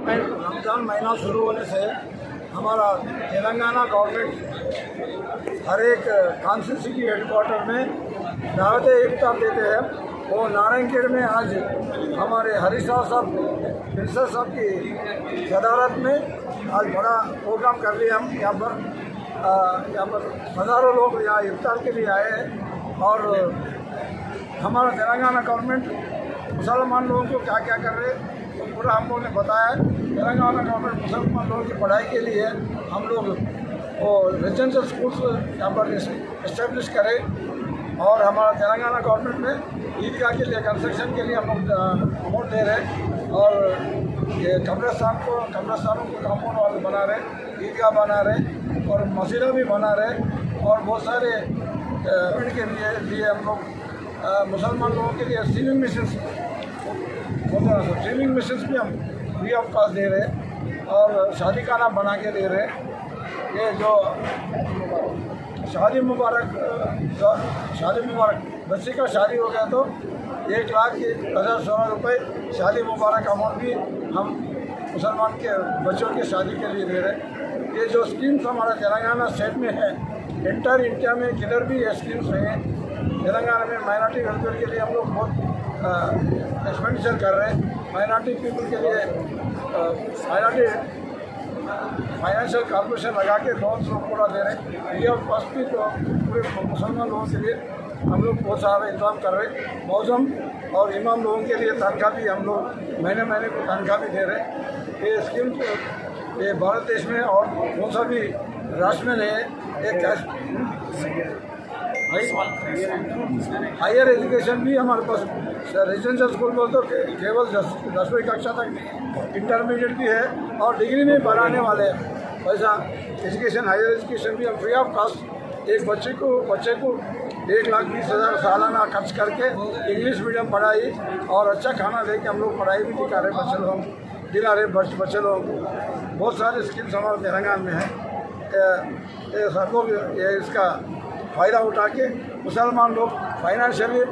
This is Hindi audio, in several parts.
रमज़ान महीना शुरू होने से हमारा तेलंगाना गवर्नमेंट हर एक कॉन्स्टिट्यूंसी की हेडक्वार्टर में दावत इफ्तार देते हैं। वो नारायणखेड़ में आज हमारे हरीश राव साहब प्रिंसिपल साहब की सदारत में आज बड़ा प्रोग्राम कर लिया। हम यहाँ पर हज़ारों लोग यहाँ इफ्तार के लिए आए हैं और हमारा तेलंगाना गवर्नमेंट मुसलमान लोगों को क्या क्या कर रहे हैं तो पूरा हम लोगों ने बताया है। तेलंगाना गवर्नमेंट मुसलमान लोगों की पढ़ाई के लिए हम लोग वो रेजिडेंशियल स्कूल्स यहाँ पर इस्टेब्लिश करें और हमारा तेलंगाना गवर्नमेंट में ईदगाह के लिए कंस्ट्रक्शन के लिए हम लोग अमाउंट दे रहे हैं और ये कब्रस्तानों को कांपाउंड वाले बना रहे, ईदगाह बना रहे और मस्जिदें भी बना रहे और बहुत सारे के लिए हम लोग मुसलमान लोगों के लिए स्ट्रीमिंग मशीन्स भी हम फ्री ऑफ कॉस्ट दे रहे हैं और शादी खाना बना के दे रहे हैं। ये जो शादी मुबारक बच्चे का शादी हो गया तो 1,10,16 रुपये शादी मुबारक अमाउंट भी हम मुसलमान के बच्चों की शादी के लिए दे रहे हैं। ये जो स्कीम्स हमारा तेलंगाना स्टेट में है, इंटर इंडिया में किधर भी ये स्कीम्स नहीं है। तेलंगाना में माइनॉरिटी वेलफेयर के लिए हम लोग बहुत एक्सपेंडिचर कर रहे हैं। माइनॉरिटी पीपल के लिए माइनॉरिटी फाइनेंशियल कॉर्पोरेशन लगा के लोन पूरा दे रहे हैं। ये और फर्स्ट भी तो पूरे मुसलमान लोगों के लिए हम लोग बहुत सारा इंतजाम कर रहे हैं। मौजम और इमाम लोगों के लिए तनख्वाह भी हम लोग महीने महीने को तनख्वाह भी दे रहे हैं। ये स्कीम ये भारत देश में और कौन सा भी राष्ट्र में नहीं है। एक कैश हायर एजुकेशन भी हमारे पास रेजिडेंशियल स्कूल बोल तो केवल 10वीं कक्षा तक नहीं, इंटरमीडिएट भी है और डिग्री में बढ़ाने वाले हैं। वैसा एजुकेशन हायर एजुकेशन भी हम फ्री ऑफ कॉस्ट एक बच्चे को 1,20,000 सालाना खर्च करके इंग्लिश मीडियम पढ़ाई और अच्छा खाना दे के हम लोग पढ़ाई भी दिखा रहे बच्चे लोगों को, दिला रहे बच्चे लोगों को। बहुत सारे स्कीम्स हमारे तेलंगाना में हैं। सब लोग ये इसका फ़ायदा उठा के मुसलमान लोग फाइनेंशियली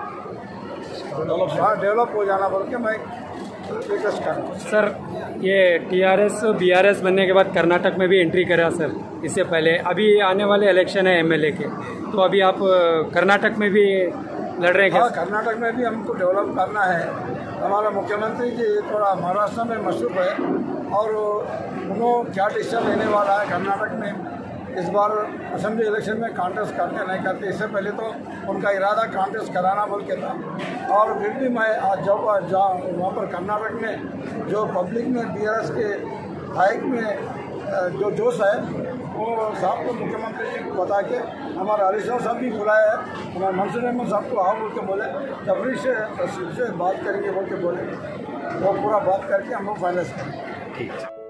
डेवलप हो जाना बोल के मैं रिक्वेस्ट कर रहा हूँ। सर ये टीआरएस बीआरएस बनने के बाद कर्नाटक में भी एंट्री करा सर, इससे पहले अभी आने वाले इलेक्शन है एमएलए के, तो अभी आप कर्नाटक में भी लड़ रहे हैं? हाँ, कर्नाटक में भी हमको डेवलप करना है। हमारा मुख्यमंत्री जी थोड़ा महाराष्ट्र में मशहूर है और उन्होंने क्या डिसीजन लेने वाला है कर्नाटक में इस बार असेंबली इलेक्शन में कांटेस्ट करते नहीं करते। इससे पहले तो उनका इरादा कांटेस्ट कराना बोल के था और फिर भी मैं आज जब वहाँ पर कर्नाटक में जो पब्लिक में बीआरएस के हाइक में जो जोश है वो साहब को मुख्यमंत्री जी को बता के हमारा हरीश राव साहब भी बुलाया है। हमारे मंसूर अहमद साहब को आओ बोल के बोले, तफरी से बात करेंगे बोल के बोले, वो पूरा बात करके हम लोग फाइनल करेंगे। ठीक है।